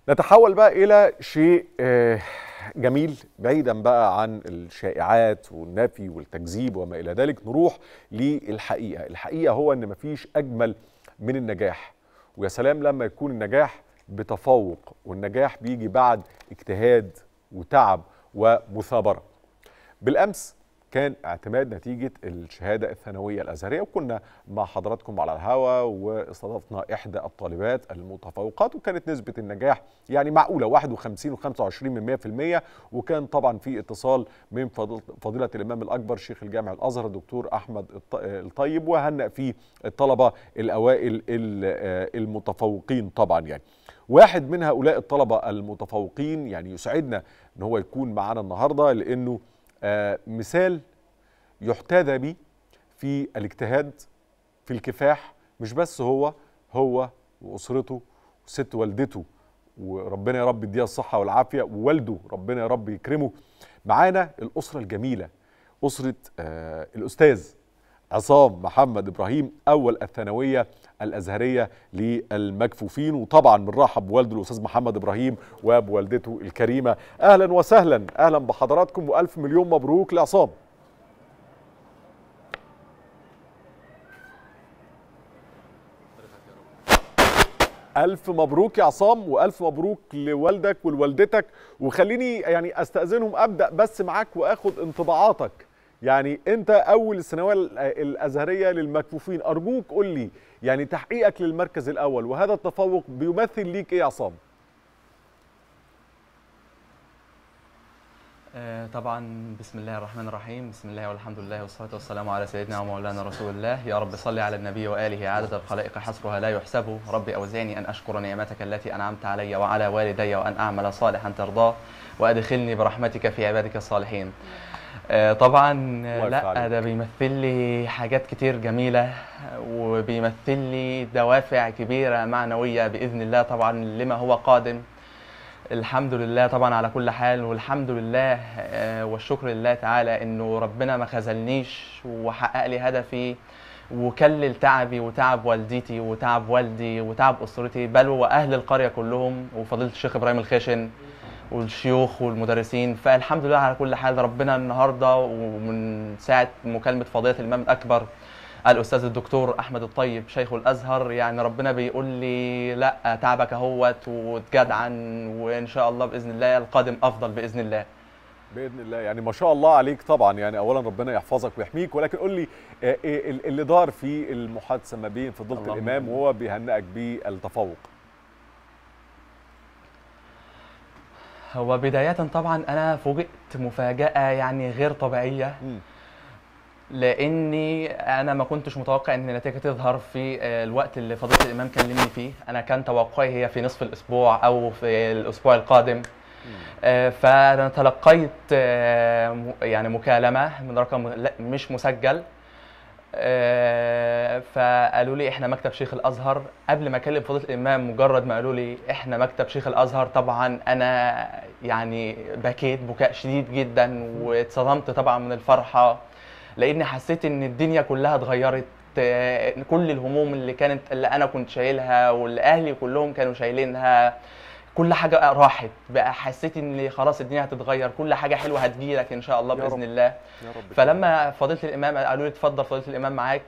نتحول بقى إلى شيء جميل بعيدا بقى عن الشائعات والنفي والتكذيب وما إلى ذلك. نروح للحقيقة. الحقيقة هو أن مفيش أجمل من النجاح، ويا سلام لما يكون النجاح بتفوق، والنجاح بيجي بعد اجتهاد وتعب ومثابرة. بالأمس كان اعتماد نتيجة الشهادة الثانوية الأزهرية، وكنا مع حضراتكم على الهواء واستضفنا إحدى الطالبات المتفوقات، وكانت نسبة النجاح يعني معقولة 51 و25%. وكان طبعا في اتصال من فضيلة الإمام الأكبر شيخ الجامع الأزهر الدكتور أحمد الطيب، وهنأ فيه الطلبة الأوائل المتفوقين. طبعا يعني واحد من هؤلاء الطلبة المتفوقين يعني يسعدنا أن هو يكون معنا النهاردة، لأنه مثال يحتذى به في الاجتهاد، في الكفاح. مش بس هو وأسرته وست والدته، وربنا يا رب يديها الصحة والعافية، ووالده ربنا يا رب يكرمه. معانا الأسرة الجميلة، أسرة الأستاذ عصام محمد إبراهيم، أول الثانوية الأزهرية للمكفوفين. وطبعا بنرحب بوالده الأستاذ محمد إبراهيم وبوالدته الكريمة. أهلا وسهلا، أهلا بحضراتكم، وألف مليون مبروك لعصام. ألف مبروك يا عصام، وألف مبروك لوالدك ولوالدتك. وخليني يعني أستأذنهم أبدأ بس معاك وأخد انطباعاتك. يعني أنت أول الثانوية الأزهرية للمكفوفين، أرجوك قول لي يعني تحقيقك للمركز الأول وهذا التفوق بيمثل ليك إيه يا عصام؟ طبعا بسم الله الرحمن الرحيم، بسم الله والحمد لله والصلاة والسلام على سيدنا ومولانا رسول الله. يا رب صل على النبي وآله عدد الخلائق حصرها لا يحسب. ربي أوزعني أن أشكر نعمتك التي أنعمت علي وعلى والدي، وأن أعمل صالحا ترضاه، وأدخلني برحمتك في عبادك الصالحين. طبعا لا، ده بيمثل لي حاجات كتير جميلة، وبيمثل لي دوافع كبيرة معنوية بإذن الله طبعا لما هو قادم. الحمد لله طبعا على كل حال، والحمد لله والشكر لله تعالى انه ربنا ما خذلنيش وحقق لي هدفي، وكلل تعبي وتعب والدتي وتعب والدي وتعب اسرتي، بل واهل القريه كلهم، وفضيله الشيخ ابراهيم الخشن والشيوخ والمدرسين. فالحمد لله على كل حال. ربنا النهارده ومن ساعه مكالمه فضيله الامام الاكبر الأستاذ الدكتور أحمد الطيب شيخ الأزهر، يعني ربنا بيقول لي لا، تعبك اهوت وتجدعن، وإن شاء الله بإذن الله القادم أفضل بإذن الله. بإذن الله. يعني ما شاء الله عليك طبعا، يعني أولا ربنا يحفظك ويحميك. ولكن قول لي اللي دار في المحادثة ما بين فضيلة الإمام وهو بيهنئك بالتفوق. هو بداية طبعا أنا فوجئت مفاجأة يعني غير طبيعية، لاني انا ما كنتش متوقع ان النتيجه تظهر في الوقت اللي فضيله الامام كلمني فيه. انا كان توقعي هي في نصف الاسبوع او في الاسبوع القادم. فانا تلقيت يعني مكالمه من رقم مش مسجل. فقالوا لي احنا مكتب شيخ الازهر. قبل ما اكلم فضيله الامام، مجرد ما قالوا لي احنا مكتب شيخ الازهر، طبعا انا يعني بكيت بكاء شديد جدا، واتصدمت طبعا من الفرحه، لاني حسيت ان الدنيا كلها اتغيرت. كل الهموم اللي انا كنت شايلها واللي اهلي كلهم كانوا شايلينها، كل حاجه راحت بقى. حسيت ان خلاص الدنيا هتتغير، كل حاجه حلوه هتجيلك ان شاء الله باذن الله يا رب. فلما فضيله الامام قالوا لي اتفضل فضيله الامام معاك،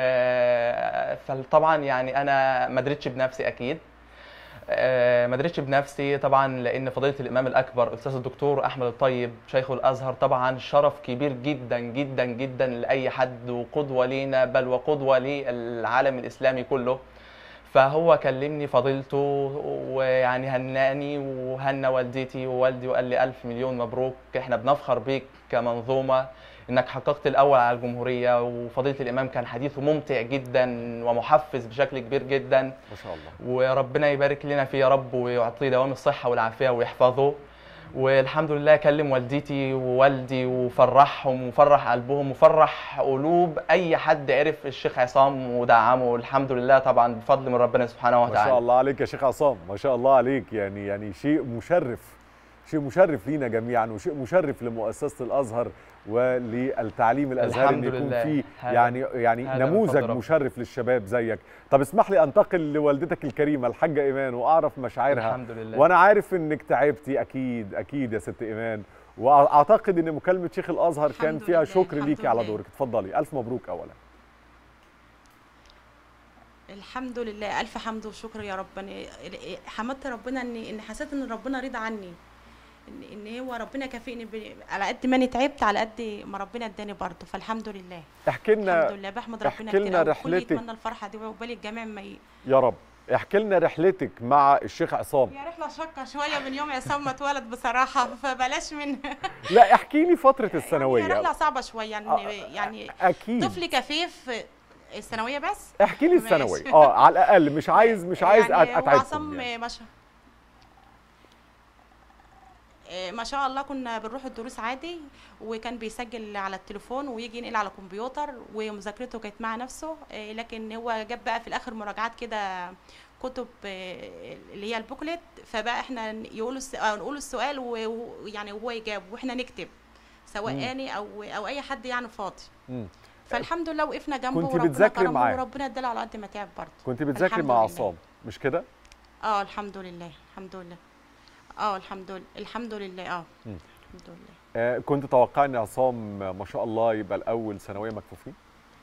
فطبعا يعني انا ما دريتش بنفسي اكيد، ما دريتش بنفسي طبعا، لان فضيله الامام الاكبر الاستاذ الدكتور احمد الطيب شيخ الازهر طبعا شرف كبير جدا جدا جدا لاي حد، وقدوه لينا، بل وقدوه للعالم الاسلامي كله. فهو كلمني فضيلته ويعني هناني وهنا والدتي ووالدي، وقال لي الف مليون مبروك، احنا بنفخر بيك كمنظومه انك حققت الاول على الجمهوريه. وفضيله الامام كان حديثه ممتع جدا ومحفز بشكل كبير جدا ما شاء الله، وربنا يبارك لنا فيه يا رب، ويعطيه دوام الصحه والعافيه ويحفظه. والحمد لله كلم والدتي ووالدي وفرحهم وفرح قلبهم وفرح قلوب اي حد عرف الشيخ عصام ودعمه، الحمد لله طبعا بفضل من ربنا سبحانه وتعالى. ما شاء الله عليك يا شيخ عصام، ما شاء الله عليك. يعني شيء مشرف شيء مشرف لينا جميعا، وشيء مشرف لمؤسسه الازهر وللتعليم الازهري ان الحمد يكون لله. فيه يعني هذا من نموذج فضل ربنا. مشرف للشباب زيك. طب اسمح لي انتقل لوالدتك الكريمه الحاجه ايمان واعرف مشاعرها. الحمد لله. وانا عارف انك تعبتي اكيد اكيد يا ست ايمان، واعتقد ان مكالمه شيخ الازهر كان الحمد فيها لله، شكر الحمد ليكي على لله. دورك. اتفضلي، الف مبروك اولا. الحمد لله، الف حمد وشكر يا رب. أنا حمدت ربنا ان حسيت ان ربنا رضى عني، ان هو ربنا كافئني على قد ما انا تعبت، على قد ما ربنا اداني برضه، فالحمد لله. احكي لنا، الحمد لله، بحمد ربنا احكي لنا كتير قوي. الكل رحلتك. يتمنى الفرحه دي وعقبال الجميع ما يا رب. احكي لنا رحلتك مع الشيخ عصام. هي رحله شاقه شويه من يوم عصام ما اتولد بصراحه، فبلاش من لا احكي لي فتره هي الثانويه. رحله صعبه شويه يعني اكيد. طفل كفيف. الثانويه بس احكي لي ماشي. الثانويه على الاقل، مش عايز يعني اتعبكم وعصام يعني. ما شاء الله كنا بنروح الدروس عادي، وكان بيسجل على التليفون ويجي ينقل على الكمبيوتر، ومذاكرته كانت مع نفسه. لكن هو جاب بقى في الاخر مراجعات كده، كتب اللي هي البوكلت، فبقى احنا نقول السؤال ويعني هو يجاوب واحنا نكتب، سواء اني او اي حد يعني فاضي. فالحمد لله وقفنا جنبه، كنت وربنا بتذاكري كرمه معاه؟ وربنا اداله على قد ما تعب برضه. كنت بتذاكري الحمد مع لله. عصام مش كده؟ الحمد لله، الحمد لله. الحمد لله، الحمد لله. الحمد لله. كنت تتوقع ان عصام ما شاء الله يبقى الاول ثانويه مكفوفين؟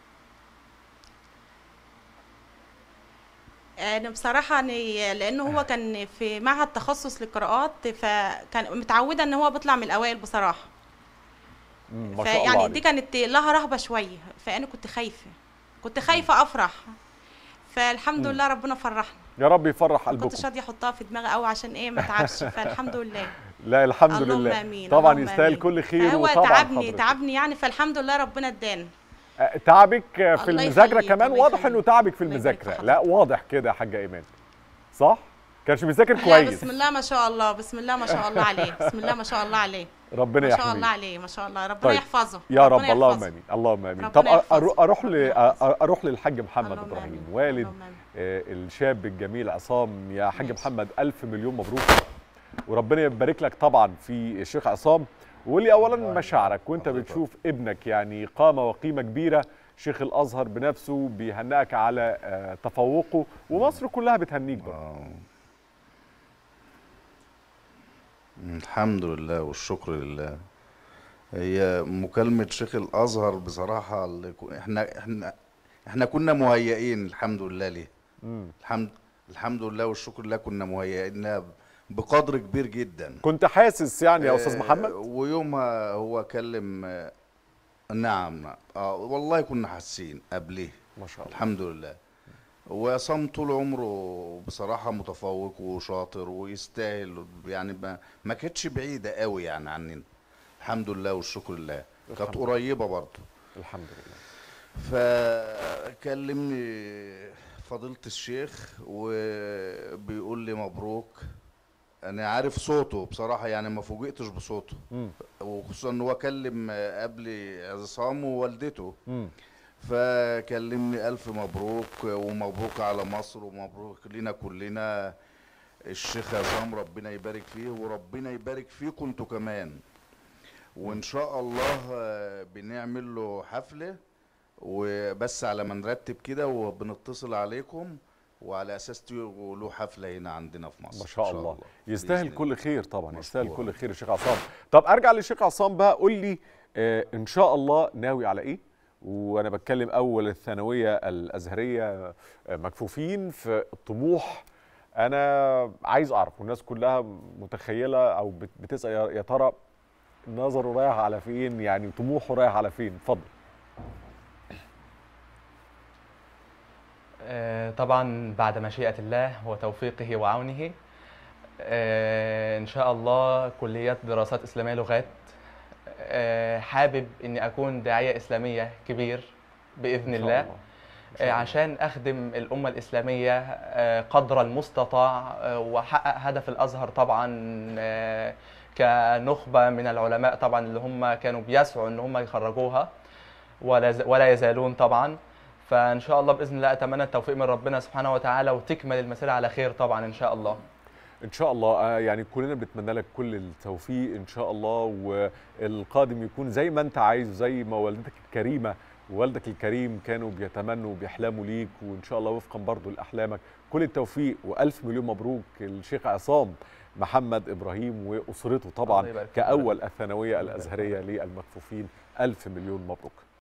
انا بصراحه لانه هو كان في معهد تخصص للقراءات، فكان متعوده ان هو بيطلع من الاوائل بصراحه. ما شاء الله فيعني عليك. دي كانت لها رهبه شويه، فانا كنت خايفه افرح، فالحمد لله ربنا فرحنا. يا رب يفرح ما قلبكم. كنتش راضيه احطها في دماغي قوي عشان ما اتعبش، فالحمد لله. لا الحمد اللهم لله. امين. طبعا اللهم يستاهل آمين. كل خير. فهو وطبعا تعبني يعني، فالحمد لله ربنا ادانا. تعبك في الله المذاكره يخليك، كمان، الله واضح يخليك. انه تعبك في الله يبارك في المذاكره. حضرتك. لا واضح كده يا حاجه ايمان، صح؟ كانش بيذاكر لا كويس. بسم الله ما شاء الله، بسم الله ما شاء الله عليه، بسم الله ما شاء الله عليه. ربنا ما يحميه. شاء الله عليه، ما شاء الله، ربنا طيب. يحفظه يا رب. ربنا اللهم يحفظه. امين، اللهم امين. ربنا طب يحفظه. اروح للحاج محمد اللهم ابراهيم، آمين. والد اللهم آمين. الشاب الجميل عصام. يا حاج ماشي. محمد الف مليون مبروك، وربنا يبارك لك طبعا في الشيخ عصام. واللي اولا مشاعرك وانت بتشوف ابنك يعني قامه وقيمه كبيره، شيخ الازهر بنفسه بيهنئك على تفوقه، ومصر كلها بتهنيك برضه. الحمد لله والشكر لله. هي مكالمة شيخ الأزهر بصراحة احنا كنا مهيئين الحمد لله ليه. الحمد لله والشكر لله، كنا مهيئين لها بقدر كبير جدا. كنت حاسس يعني يا استاذ محمد؟ ويومها هو كلم. نعم. والله كنا حاسين قبليه. ما شاء الله. الحمد لله. وعصام طول عمره بصراحة متفوق وشاطر ويستاهل، يعني ما كانتش بعيدة قوي يعني عننا. الحمد لله والشكر لله، كانت قريبة برضه. الحمد لله. فكلمني فضيلة الشيخ وبيقول لي مبروك. انا عارف صوته بصراحة، يعني ما فوجئتش بصوته. وخصوصا ان هو كلم قبل عصام ووالدته. فكلمني ألف مبروك، ومبروك على مصر، ومبروك لنا كلنا. الشيخ عصام ربنا يبارك فيه، وربنا يبارك فيكم انتوا كمان. وإن شاء الله بنعمل له حفلة، وبس على ما نرتب كده وبنتصل عليكم، وعلى أساس له حفلة هنا عندنا في مصر. ما شاء الله. يستاهل كل خير طبعا، مشكور. يستاهل كل خير الشيخ عصام. طب أرجع للشيخ عصام بقى، قول لي إن شاء الله ناوي على إيه؟ وانا بتكلم اول الثانويه الازهريه مكفوفين في الطموح. انا عايز اعرف، والناس كلها متخيله او بتسال يا ترى نظره رايح على فين، يعني طموحه رايح على فين؟ اتفضل. طبعا بعد مشيئة الله وتوفيقه وعونه، إن شاء الله كليات دراسات إسلامية لغات. حابب إني أكون داعية إسلامية كبير بإذن الله، عشان أخدم الأمة الإسلامية قدر المستطاع، وأحقق هدف الأزهر طبعا كنخبة من العلماء طبعا اللي هم كانوا بيسعوا إن هم يخرجوها ولا يزالون طبعا. فإن شاء الله بإذن الله أتمنى التوفيق من ربنا سبحانه وتعالى، وتكمل المسيرة على خير طبعا إن شاء الله. ان شاء الله. يعني كلنا بنتمنى لك كل التوفيق ان شاء الله، والقادم يكون زي ما انت عايز، زي ما والدتك الكريمه ووالدك الكريم كانوا بيتمنوا وبيحلموا ليك، وان شاء الله وفقا برضو لاحلامك. كل التوفيق والف مليون مبروك الشيخ عصام محمد ابراهيم واسرته طبعا كاول الثانويه الازهريه للمكفوفين. الف مليون مبروك.